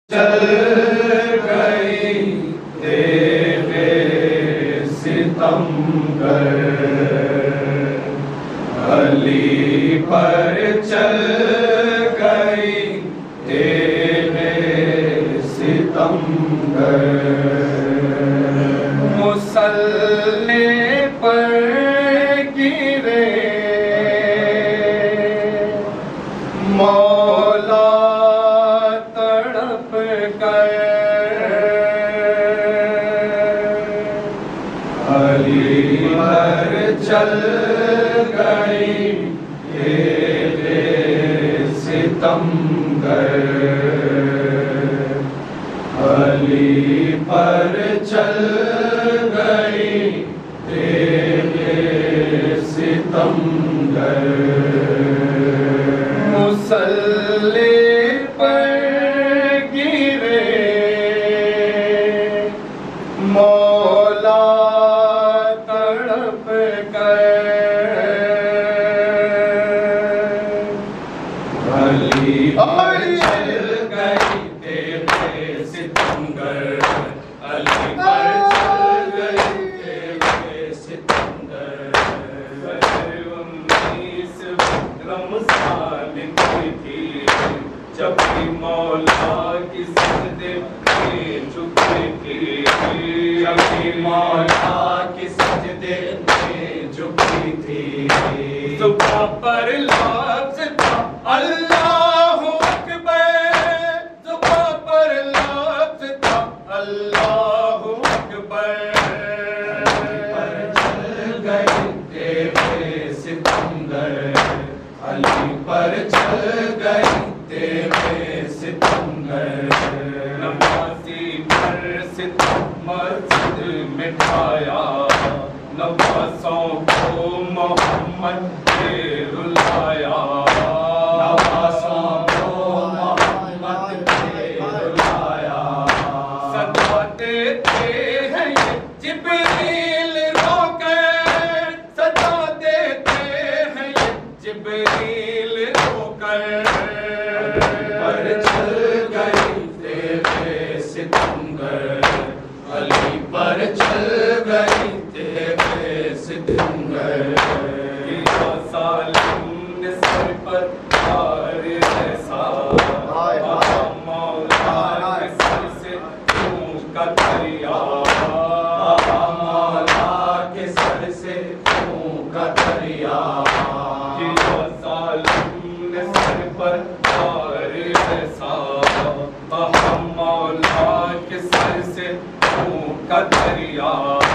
चल गई तेरे सितमगर, अली पर चल गई तेरे सितमगर। मुसल्ले पर गिरे मौला तड़प कर, अली पर चल गई तेरे सितमगर, अली पर चल गई तेरे सितमगर। मुसल्ले पर गिरे मौला तड़प कर, अली पर चल गई तेरे सितमगर, अली पर चल गई तेरे सितमगर। 19 रमज़ान की थी जब भी मौला की सजदे में झुकी थी, जब भी मौला की सजदे में झुकी थी। जुबां पर लफ्ज़ था अल्लाहु अकबर, जुबां पर लफ्ज़ था अल्लाहु अकबर। पर चल गई तेरे सितमगर, अली पर चल गई तेरे सितमगर। नवाज़ी पर सितम मस्जिद मिठाया, नवाज़ों को मोहम्मद ने रुलाया, नवाज़ों को मोहम्मद ने रुलाया। सदा देते हैं ये जिब्रील रोकर, सदा देते हैं ये जिब्रील रोकर। पर चल गई तेरे सितमगर, अली पर चल गई तेरे सितमगर। सालिम ने सर पर तार ऐसा, मौला के सर से खून का दरिया, मौला के सर से खून का दरिया। सालिम ने सर पर तार ऐसा, मौला के सर से खून का दरिया,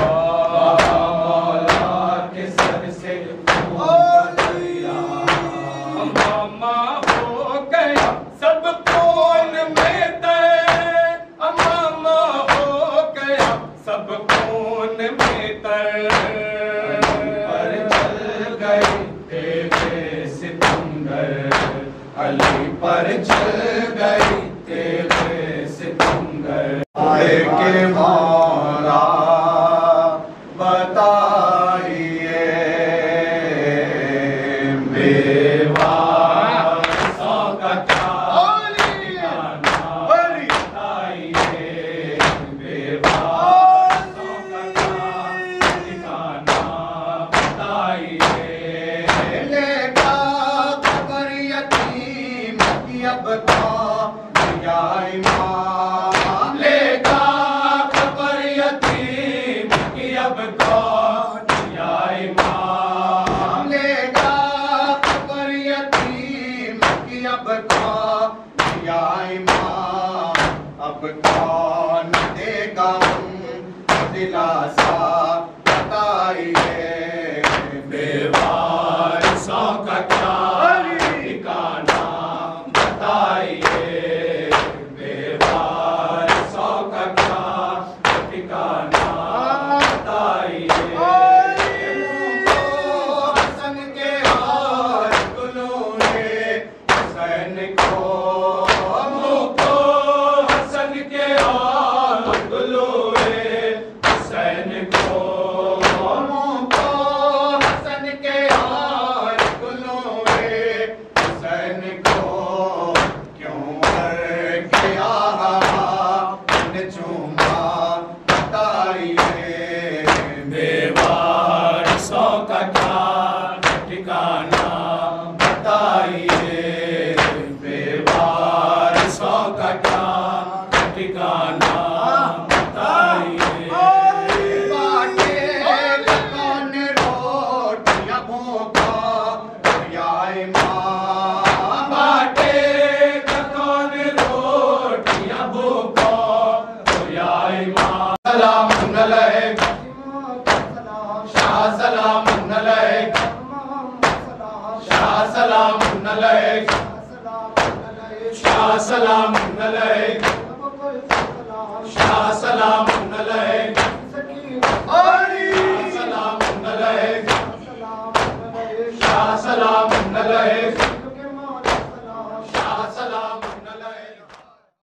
मौला के सर से खून का दरिया। अमामा हो गया सब खून में तर, अमामा हो गया सब खून में तर। पर चल गई तेरे सितमगर, अली पर चल गई तेरे सितमगर। के मौला बताइए बेवारसों का क्या ठिकाना, बताइए बेवारसों का क्या ठिकाना, बताइए। लेगा खबर यतीम की अब कौन या इमाम, लेगा खबर यतीम की अब कौन या इमाम, लेगा खबर यतीम की अब कौन या इमाम। अब कौन देगा दिलासा, बताइए बेवारसों का क्या ठिकाना, बताइए बेवारसों का क्या ठिकाना, बताइए। हसन के और गुलूने हुसैन को, मुझको हसन के और गुलूने हुसैन अलैक शाह सलाम